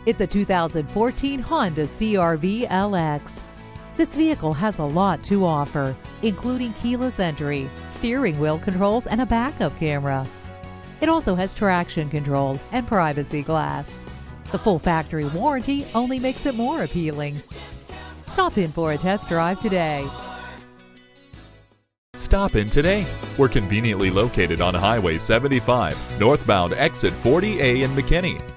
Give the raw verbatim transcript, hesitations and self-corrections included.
It's a two thousand fourteen Honda C R V L X. This vehicle has a lot to offer, including keyless entry, steering wheel controls, and a backup camera. It also has traction control and privacy glass. The full factory warranty only makes it more appealing. Stop in for a test drive today. Stop in today. We're conveniently located on Highway seventy-five, northbound exit forty A in McKinney.